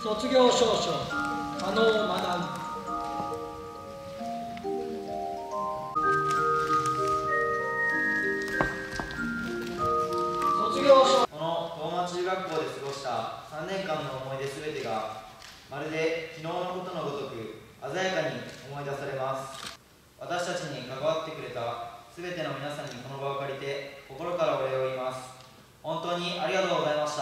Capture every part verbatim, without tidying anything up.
卒業証書加納学。卒業証この東間中学校で過ごしたさんねんかんの思い出すべてがまるで昨日のことのごとく鮮やかに思い出されます。私たちに関わってくれたすべての皆さんにこの場を借りて心からお礼を言います。本当にありがとうございました。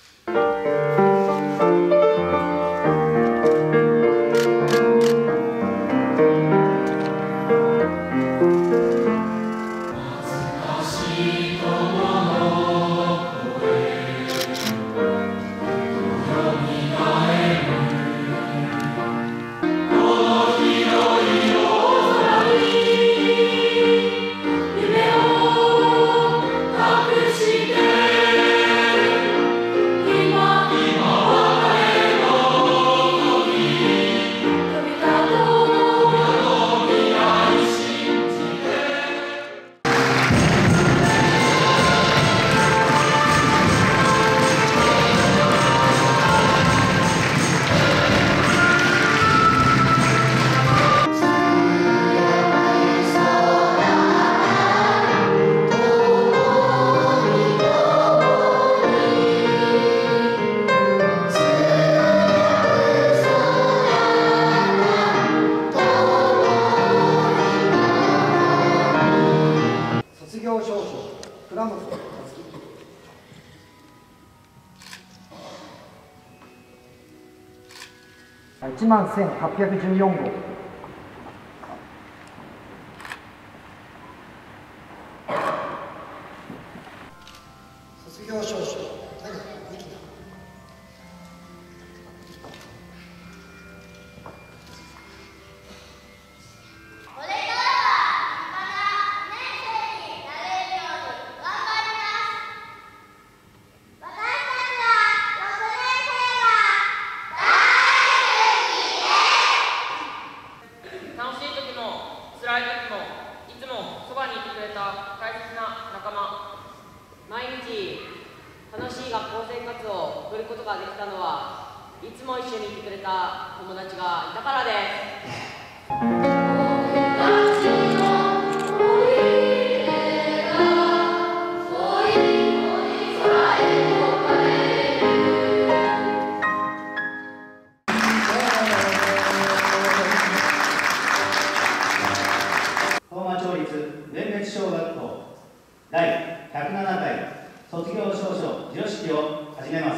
卒業証書倉本夏樹。いちまんせんはっぴゃくじゅうよんごう。卒業証書田中美希。 辛い時もいつもそばにいてくれた大切な仲間。毎日楽しい学校生活を送ることができたのはいつも一緒にいてくれた友達がいたからです。 連別小学校だいひゃくななかい卒業証書授与式を始めます。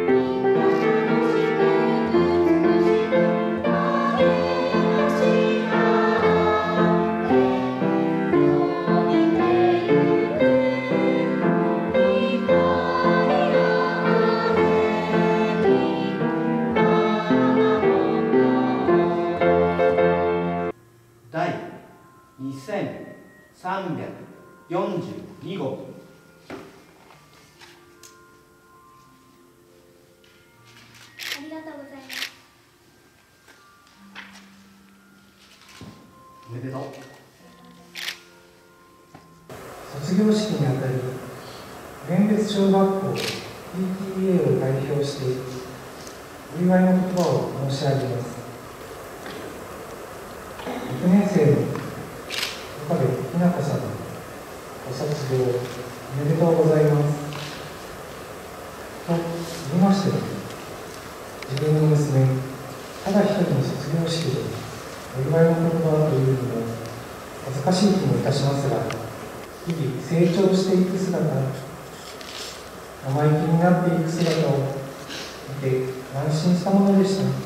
だいにせんさんびゃくよんじゅうにごう。 ありがとうございます。 おめでとう。 卒業式にあたり、連別小学校 ピーティーエー を代表してお祝いの言葉を申し上げます。ろくねんせいの岡部日向子さん、ご卒業おめでとうございます。と言いましても、自分の娘、ただ一人の卒業式でお祝いの言葉というのも恥ずかしい気もいたしますが、日々成長していく姿、生意気になっていく姿を見て安心したものでした。